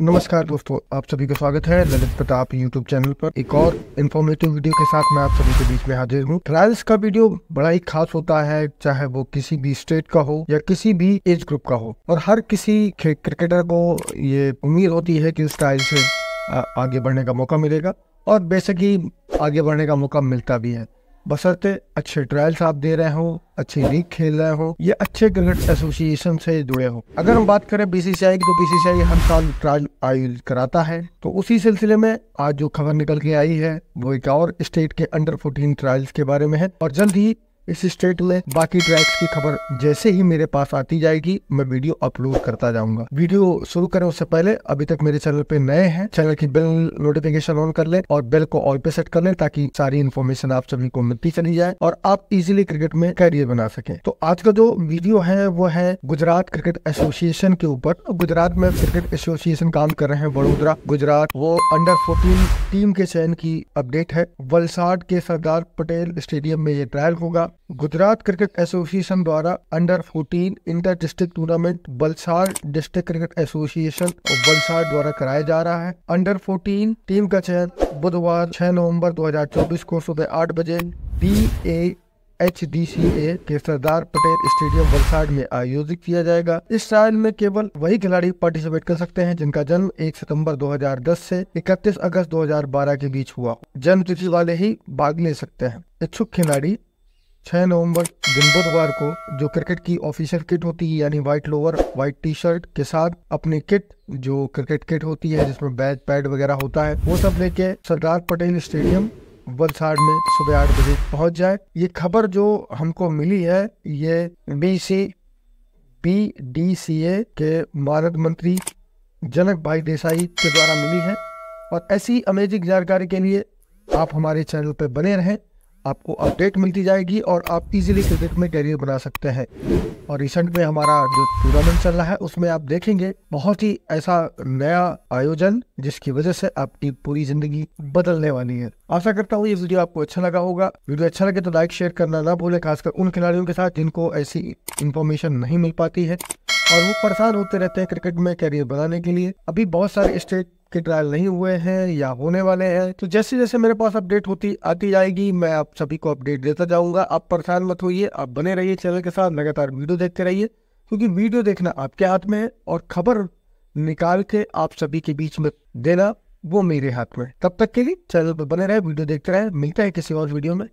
नमस्कार दोस्तों, आप सभी का स्वागत है ललित प्रताप यूट्यूब चैनल पर। एक और इन्फॉर्मेटिव वीडियो के साथ मैं आप सभी के बीच में हाजिर हूँ। ट्रायल्स का वीडियो बड़ा ही खास होता है, चाहे वो किसी भी स्टेट का हो या किसी भी एज ग्रुप का हो, और हर किसी क्रिकेटर को ये उम्मीद होती है कि उस ट्रायल से आगे बढ़ने का मौका मिलेगा, और बेशक ही आगे बढ़ने का मौका मिलता भी है, बशर्ते अच्छे ट्रायल्स आप दे रहे हो, अच्छी लीग खेल रहे हो, ये अच्छे क्रिकेट एसोसिएशन से जुड़े हो। अगर हम बात करें बीसीसीआई की, तो बीसीसीआई हर साल ट्रायल आयोजित कराता है। तो उसी सिलसिले में आज जो खबर निकल के आई है वो एक और स्टेट के अंडर 14 ट्रायल्स के बारे में है, और जल्द ही इस स्टेट में बाकी ट्रैक्स की खबर जैसे ही मेरे पास आती जाएगी मैं वीडियो अपलोड करता जाऊंगा। वीडियो शुरू करें उससे पहले अभी तक मेरे चैनल पे नए हैं, चैनल की बेल नोटिफिकेशन ऑन कर लें और बेल को ऑल पे सेट कर लें, ताकि सारी इन्फॉर्मेशन आप सभी को मिलती चली जाए और आप इजीली क्रिकेट में कैरियर बना सकें। तो आज का जो वीडियो है वो है गुजरात क्रिकेट एसोसिएशन के ऊपर। गुजरात में क्रिकेट एसोसिएशन काम कर रहे हैं, वडोदरा गुजरात, वो अंडर 14 टीम के चयन की अपडेट है। वलसाड के सरदार पटेल स्टेडियम में ये ट्रायल होगा। गुजरात क्रिकेट एसोसिएशन द्वारा under 14 inter district tournament Valsad district cricket association Valsad द्वारा कराया जा रहा है। अंडर 14 टीम का चयन बुधवार 6 नवंबर 2024 को सुबह 8 बजे DAHDCA के सरदार पटेल स्टेडियम वलसाड में आयोजित किया जाएगा। इस ट्रायल में केवल वही खिलाड़ी पार्टिसिपेट कर सकते हैं जिनका जन्म 1 सितंबर 2010 से 31 अगस्त 2012 के बीच हुआ। जन्म तिथि वाले ही भाग ले सकते हैं। इच्छुक खिलाड़ी 6 नवंबर दिन बुधवार को जो क्रिकेट की ऑफिशियल किट होती है, यानी white lower white T shirt के साथ अपनी किट, जो क्रिकेट किट होती है जिसमें बैट पैड वगैरह होता है, वो सब लेके सरदार पटेल स्टेडियम वलसाड में सुबह 8 बजे पहुंच जाए। ये खबर जो हमको मिली है ये BDCA के मानद मंत्री जनक भाई देसाई के द्वारा मिली है। और ऐसी अमेजिंग जानकारी के लिए आप हमारे चैनल पर बने रहें, आपको अपडेट मिलती जाएगी और आप इजीली क्रिकेट में कैरियर बना सकते हैं। और रिसेंट में हमारा जो टूर्नामेंट चल रहा है उसमें आप देखेंगे बहुत ही ऐसा नया आयोजन जिसकी वजह से आपकी पूरी जिंदगी बदलने वाली है। आशा करता हूँ ये वीडियो आपको अच्छा लगा होगा। वीडियो अच्छा लगे तो लाइक शेयर करना ना भूलें, खासकर उन खिलाड़ियों के साथ जिनको ऐसी इंफॉर्मेशन नहीं मिल पाती है और वो परेशान होते रहते हैं क्रिकेट में कैरियर बनाने के लिए। अभी बहुत सारे स्टेट के ट्रायल नहीं हुए हैं या होने वाले हैं, तो जैसे जैसे मेरे पास अपडेट होती आती जाएगी मैं आप सभी को अपडेट देता जाऊंगा। आप परेशान मत होइए, आप बने रहिए चैनल के साथ, लगातार वीडियो देखते रहिए, क्योंकि वीडियो देखना आपके हाथ में है और खबर निकाल के आप सभी के बीच में देना वो मेरे हाथ में। तब तक के लिए चैनल पर बने रहे, वीडियो देखते रहे। मिलते हैं किसी और वीडियो में।